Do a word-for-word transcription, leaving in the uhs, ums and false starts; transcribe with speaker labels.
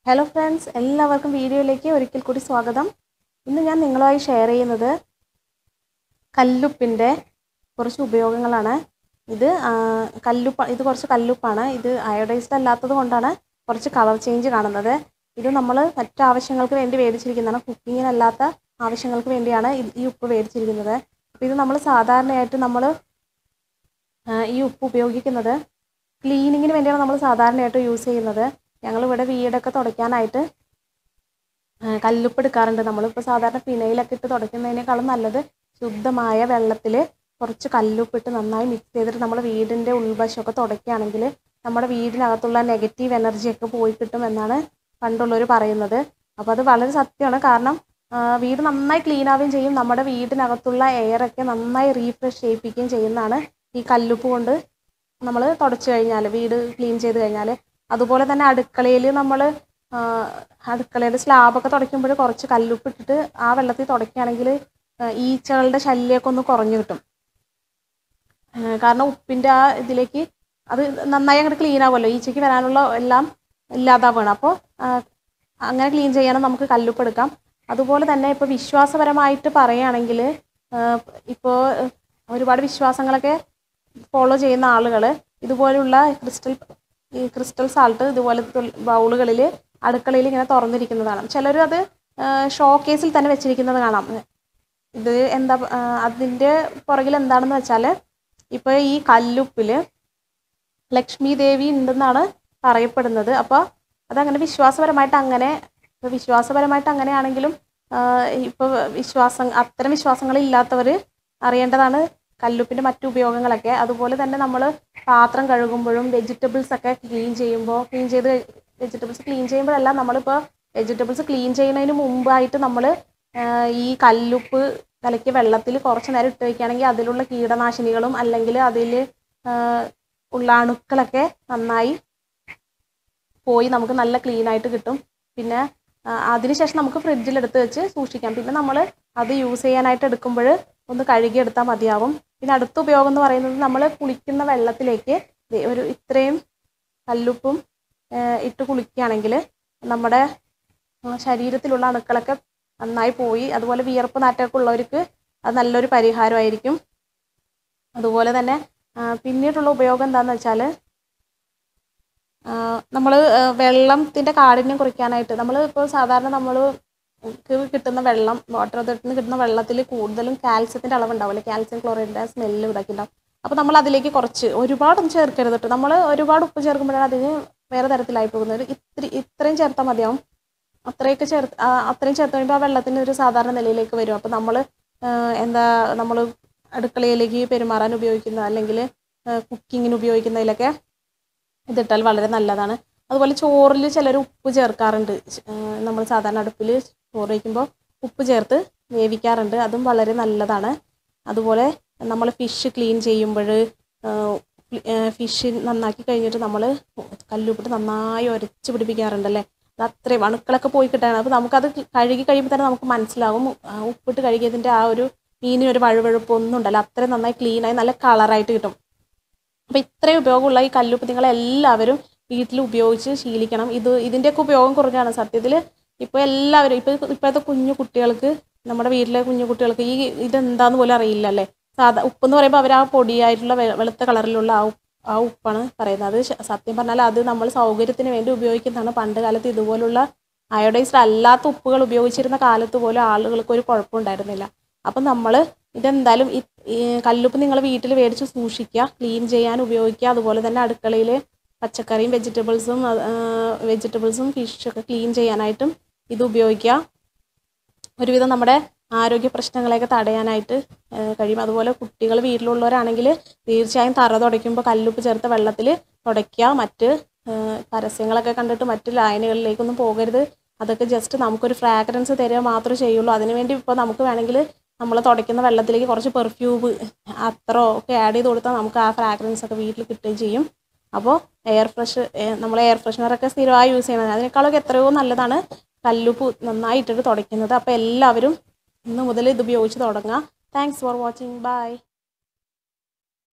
Speaker 1: Hello friends, എല്ലാവർക്കും വീഡിയോയിലേക്ക് ഒരിക്കൽ കൂടി സ്വാഗതം. ഇന്ന് ഞാൻ നിങ്ങളുമായി ഷെയർ ചെയ്യുന്നത് കല്ലുപ്പിൻ്റെ കുറച്ച് ഉപയോഗങ്ങളാണ്. ഇത് കല്ലുപ്പ് ഇത് കുറച്ച് കല്ലുപ്പാണ്. ഇത് അയോഡൈസ്ഡ് അല്ലാത്തത് കൊണ്ടാണ് കുറച്ച് കളർ ചേഞ്ച് കാണുന്നത്. ഇത് നമ്മൾ മറ്റ് ആവശ്യങ്ങൾക്ക് വേണ്ടി മേടിച്ചിരിക്കുന്നതാണ്. കുക്കിങ്ങിനല്ലാത്ത ആവശ്യങ്ങൾക്ക് വേണ്ടിയാണ് ഈ ഉപ്പ് മേടിച്ചിരിക്കുന്നത്. അപ്പോൾ ഇത് നമ്മൾ സാധാരണയായിട്ട് നമ്മൾ ഈ ഉപ്പ് ഉപയോഗിക്കുന്നത് ക്ലീനിങ്ങിന് വേണ്ടിയാണ് നമ്മൾ സാധാരണയായിട്ട് യൂസ് ചെയ്യുന്നത്. ഞങ്ങളിവിടെ വീടൊക്കെ തുടയ്ക്കാനായിട്ട് കല്ലുപ്പ് എടുക്കാറുണ്ട്. നമ്മളിപ്പോൾ സാധാരണ ഫിനൈലൊക്കെ ഇട്ട് തുടയ്ക്കുന്നതിനേക്കാളും നല്ലത് ശുദ്ധമായ വെള്ളത്തിൽ കുറച്ച് കല്ലുപ്പിട്ട് നന്നായി മിക്സ് ചെയ്തിട്ട് നമ്മൾ വീടിൻ്റെ ഉൾവശമൊക്കെ തുടയ്ക്കുകയാണെങ്കിൽ നമ്മുടെ വീടിനകത്തുള്ള നെഗറ്റീവ് എനർജിയൊക്കെ പോയി കിട്ടുമെന്നാണ് പണ്ടുള്ളവർ പറയുന്നത്. അപ്പോൾ അത് വളരെ സത്യമാണ്. കാരണം വീട് നന്നായി ക്ലീൻ ആവുകയും ചെയ്യും, നമ്മുടെ വീടിനകത്തുള്ള എയറൊക്കെ നന്നായി റീഫ്രഷ് ചെയ്യിപ്പിക്കുകയും ചെയ്യുന്നതാണ് ഈ കല്ലുപ്പ് കൊണ്ട് നമ്മൾ തുടച്ചു കഴിഞ്ഞാൽ, വീട് ക്ലീൻ ചെയ്ത് കഴിഞ്ഞാൽ. അതുപോലെ തന്നെ അടുക്കളയിൽ നമ്മൾ അടുക്കളയുടെ സ്ലാബൊക്കെ തുടയ്ക്കുമ്പോൾ കുറച്ച് കല്ലുപ്പ് ഇട്ടിട്ട് ആ വെള്ളത്തിൽ തുടയ്ക്കുകയാണെങ്കിൽ ഈച്ചകളുടെ ശല്യമൊക്കെ ഒന്ന് കുറഞ്ഞു കിട്ടും. കാരണം ഉപ്പിൻ്റെ ആ ഇതിലേക്ക് അത് നന്നായി അങ്ങോട്ട് ക്ലീൻ ആവുമല്ലോ, ഈച്ചയ്ക്ക് വരാനുള്ള എല്ലാം ഇല്ലാതാവുകയാണ്. അപ്പോൾ അങ്ങനെ ക്ലീൻ ചെയ്യാനും നമുക്ക് കല്ലുപ്പ് എടുക്കാം. അതുപോലെ തന്നെ ഇപ്പോൾ വിശ്വാസപരമായിട്ട് പറയുകയാണെങ്കിൽ ഇപ്പോൾ ഒരുപാട് വിശ്വാസങ്ങളൊക്കെ ഫോളോ ചെയ്യുന്ന ആളുകൾ ഇതുപോലുള്ള ക്രിസ്റ്റൽ ഈ ക്രിസ്റ്റൽ സാൾട്ട് ഇതുപോലെ ബൗളുകളിൽ അടുക്കളയിൽ ഇങ്ങനെ തുറന്നിരിക്കുന്നതാണ്. ചിലർ അത് ഷോക്കേസിൽ തന്നെ വെച്ചിരിക്കുന്നത് കാണാം. ഇത് എന്താ അതിൻ്റെ പുറകിൽ എന്താണെന്ന് വെച്ചാൽ, ഇപ്പോൾ ഈ കല്ലുപ്പിൽ ലക്ഷ്മി ദേവി ഉണ്ടെന്നാണ് പറയപ്പെടുന്നത്. അപ്പോൾ അതങ്ങനെ വിശ്വാസപരമായിട്ട് അങ്ങനെ വിശ്വാസപരമായിട്ട് അങ്ങനെയാണെങ്കിലും ഇപ്പോൾ വിശ്വാസം അത്തരം വിശ്വാസങ്ങളില്ലാത്തവർ അറിയേണ്ടതാണ് കല്ലുപ്പിൻ്റെ മറ്റു ഉപയോഗങ്ങളൊക്കെ. അതുപോലെ തന്നെ നമ്മൾ പാത്രം കഴുകുമ്പോഴും വെജിറ്റബിൾസ് ഒക്കെ ക്ലീൻ ചെയ്യുമ്പോൾ ക്ലീൻ ചെയ്ത് വെജിറ്റബിൾസ് ക്ലീൻ ചെയ്യുമ്പോഴല്ല, നമ്മളിപ്പോൾ വെജിറ്റബിൾസ് ക്ലീൻ ചെയ്യുന്നതിന് മുമ്പായിട്ട് നമ്മൾ ഈ കല്ലുപ്പ് കലക്കിയ വെള്ളത്തിൽ കുറച്ച് നേരം ഇട്ട് വയ്ക്കുകയാണെങ്കിൽ അതിലുള്ള കീടനാശിനികളും അല്ലെങ്കിൽ അതിൽ ഉള്ള അണുക്കളൊക്കെ നന്നായി പോയി നമുക്ക് നല്ല ക്ലീനായിട്ട് കിട്ടും. പിന്നെ അതിനുശേഷം നമുക്ക് ഫ്രിഡ്ജിലെടുത്ത് വെച്ച് സൂക്ഷിക്കാം. പിന്നെ നമ്മൾ അത് യൂസ് ചെയ്യാനായിട്ട് എടുക്കുമ്പോൾ ഒന്ന് കഴുകിയെടുത്താൽ മതിയാവും. പിന്നെ അടുത്ത ഉപയോഗം എന്ന് പറയുന്നത്, നമ്മൾ കുളിക്കുന്ന വെള്ളത്തിലേക്ക് ഒരു ഇത്രയും കല്ലുപ്പും ഇട്ട് കുളിക്കുകയാണെങ്കിൽ നമ്മുടെ ശരീരത്തിലുള്ള അണുക്കളൊക്കെ നന്നായി പോയി, അതുപോലെ വിയർപ്പ് നാറ്റമൊക്കെ ഉള്ളവർക്ക് അത് നല്ലൊരു പരിഹാരമായിരിക്കും. അതുപോലെ തന്നെ പിന്നീടുള്ള ഉപയോഗം എന്താണെന്ന് വെച്ചാൽ, നമ്മൾ വെള്ളത്തിൻ്റെ കാഠിന്യം കുറയ്ക്കാനായിട്ട് നമ്മൾ ഇപ്പോൾ സാധാരണ നമ്മൾ കിട്ടുന്ന വെള്ളം വാട്ടർ അതോറിറ്റിയിൽ നിന്ന് കിട്ടുന്ന വെള്ളത്തിൽ കൂടുതലും കാൽസ്യത്തിൻ്റെ അളവുണ്ടാവില്ല, കാൽസ്യം ക്ലോറൈഡിൻ്റെ സ്മെല്ല് ഇതൊക്കെ ഉണ്ടാവും. അപ്പോൾ നമ്മൾ അതിലേക്ക് കുറച്ച് ഒരുപാടൊന്നും ചേർക്കരുത് കേട്ടോ. നമ്മൾ ഒരുപാട് ഉപ്പ് ചേർക്കുമ്പോഴാണ് അതിന് വേറെ തരത്തിലായി പോകുന്നത്. ഇത്തിരി ഇത്രയും ചേർത്താൽ മതിയാവും. അത്രയൊക്കെ ചേർത്ത് അത്രയും ചേർത്ത് കഴിയുമ്പോൾ ആ വെള്ളത്തിൻ്റെ ഒരു സാധാരണ നിലയിലേക്ക് വരും. അപ്പോൾ നമ്മൾ എന്താ നമ്മൾ അടുക്കളയിലേക്ക് പെരുമാറാൻ ഉപയോഗിക്കുന്ന അല്ലെങ്കിൽ കുക്കിങ്ങിന് ഉപയോഗിക്കുന്നതിലൊക്കെ ഇതിട്ടാൽ വളരെ നല്ലതാണ്. അതുപോലെ ചോറിൽ ചിലർ ഉപ്പ് ചേർക്കാറുണ്ട്. നമ്മൾ സാധാരണ അടുപ്പിൽ ചോറ് വയ്ക്കുമ്പോൾ ഉപ്പ് ചേർത്ത് വേവിക്കാറുണ്ട്, അതും വളരെ നല്ലതാണ്. അതുപോലെ നമ്മൾ ഫിഷ് ക്ലീൻ ചെയ്യുമ്പോൾ ഫിഷ് നന്നാക്കി കഴിഞ്ഞിട്ട് നമ്മൾ കല്ലുപ്പിട്ട് നന്നായി ഉരച്ച് പിടിപ്പിക്കാറുണ്ടല്ലേ, അത് അത്രയും അണുക്കളൊക്കെ പോയി കിട്ടാനാണ്. അപ്പോൾ നമുക്കത് കഴുകി കഴിയുമ്പോൾ തന്നെ നമുക്ക് മനസ്സിലാവും ഉപ്പിട്ട് കഴുകിയതിൻ്റെ ആ ഒരു മീനിനൊരു വഴുവഴുപ്പ് ഒന്നും ഉണ്ടല്ലോ, അത്രയും നന്നായി ക്ലീനായി നല്ല കളറായിട്ട് കിട്ടും. അപ്പോൾ ഇത്രയും ഉപയോഗമുള്ള ഈ കല്ലുപ്പ് നിങ്ങളെല്ലാവരും വീട്ടിൽ ഉപയോഗിച്ച് ശീലിക്കണം. ഇത് ഇതിൻ്റെയൊക്കെ ഉപയോഗം കുറഞ്ഞാണ് സത്യത്തിൽ. ഇപ്പോൾ എല്ലാവരും ഇപ്പോൾ ഇപ്പോഴത്തെ കുഞ്ഞു കുട്ടികൾക്ക്, നമ്മുടെ വീട്ടിലെ കുഞ്ഞു കുട്ടികൾക്ക് ഈ ഇതെന്താന്ന് പോലും അറിയില്ല അല്ലേ. സാധാ ഉപ്പെന്ന് പറയുമ്പോൾ അവർ ആ പൊടിയായിട്ടുള്ള വെളുത്ത കളറിലുള്ള ആ ആ ഉപ്പാണ് പറയുന്നത്. അത് സത്യം പറഞ്ഞാൽ അത് നമ്മൾ സൗകര്യത്തിന് വേണ്ടി ഉപയോഗിക്കുന്നതാണ്. പണ്ട് കാലത്ത് ഇതുപോലുള്ള അയോഡൈസ്ഡ് അല്ലാത്ത ഉപ്പുകൾ ഉപയോഗിച്ചിരുന്ന കാലത്ത് പോലും ആളുകൾക്ക് ഒരു കുഴപ്പമുണ്ടായിരുന്നില്ല. അപ്പം നമ്മൾ ഇതെന്തായാലും ഈ കല്ലുപ്പ് നിങ്ങൾ വീട്ടിൽ മേടിച്ച് സൂക്ഷിക്കുക, ക്ലീൻ ചെയ്യാൻ ഉപയോഗിക്കുക. അതുപോലെ തന്നെ അടുക്കളയിൽ പച്ചക്കറിയും വെജിറ്റബിൾസും വെജിറ്റബിൾസും ഫിഷൊക്കെ ക്ലീൻ ചെയ്യാനായിട്ടും ഇത് ഉപയോഗിക്കുക. ഒരുവിധം നമ്മുടെ ആരോഗ്യ പ്രശ്നങ്ങളെയൊക്കെ തടയാനായിട്ട് കഴിയും. അതുപോലെ കുട്ടികൾ വീട്ടിലുള്ളവരാണെങ്കിൽ തീർച്ചയായും തറ തുടയ്ക്കുമ്പോൾ കല്ലുപ്പ് ചേർത്ത വെള്ളത്തിൽ തുടയ്ക്കുക. മറ്റ് പരസ്യങ്ങളൊക്കെ കണ്ടിട്ട് മറ്റ് ലൈനുകളിലേക്കൊന്നും പോകരുത്. അതൊക്കെ ജസ്റ്റ് നമുക്കൊരു ഫ്രാഗ്രൻസ് തരിക മാത്രമേ ചെയ്യുള്ളൂ. അതിനുവേണ്ടി ഇപ്പോൾ നമുക്ക് വേണമെങ്കിൽ നമ്മൾ തുടയ്ക്കുന്ന വെള്ളത്തിലേക്ക് കുറച്ച് പെർഫ്യൂം അത്രോ ഒക്കെ ആഡ് ചെയ്ത് കൊടുത്താൽ നമുക്ക് ആ ഫ്രാഗ്രൻസ് ഒക്കെ വീട്ടിൽ കിട്ടുകയും ചെയ്യും. അപ്പോൾ എയർ ഫ്രഷ് നമ്മൾ എയർ ഫ്രഷ്നറൊക്കെ സ്ഥിരമായി യൂസ് ചെയ്യണത്, അതിനേക്കാളൊക്കെ എത്രയോ നല്ലതാണ് കല്ലുപ്പ് നന്നായി ഇട്ടിട്ട് തുടയ്ക്കുന്നത്. അപ്പോൾ എല്ലാവരും ഇന്ന് മുതൽ ഇത് ഉപയോഗിച്ച് തുടങ്ങുക. Thanks for watching. ബൈ.